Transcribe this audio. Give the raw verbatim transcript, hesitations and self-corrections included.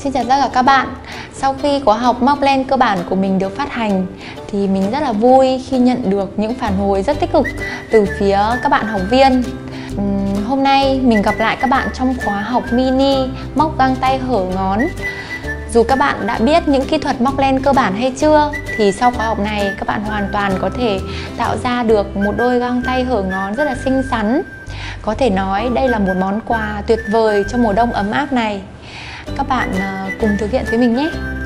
Xin chào tất cả các bạn. Sau khi khóa học móc len cơ bản của mình được phát hành thì mình rất là vui khi nhận được những phản hồi rất tích cực từ phía các bạn học viên. uhm, Hôm nay mình gặp lại các bạn trong khóa học mini móc găng tay hở ngón. Dù các bạn đã biết những kỹ thuật móc len cơ bản hay chưa thì sau khóa học này các bạn hoàn toàn có thể tạo ra được một đôi găng tay hở ngón rất là xinh xắn. Có thể nói đây là một món quà tuyệt vời cho mùa đông ấm áp này. Các bạn cùng thực hiện với mình nhé!